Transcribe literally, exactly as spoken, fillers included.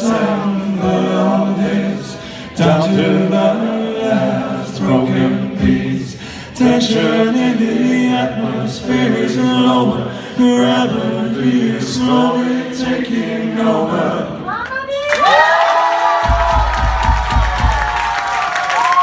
sound the long days, down to the last broken piece. Tension in the atmosphere is lower, gravity is slowly taking over.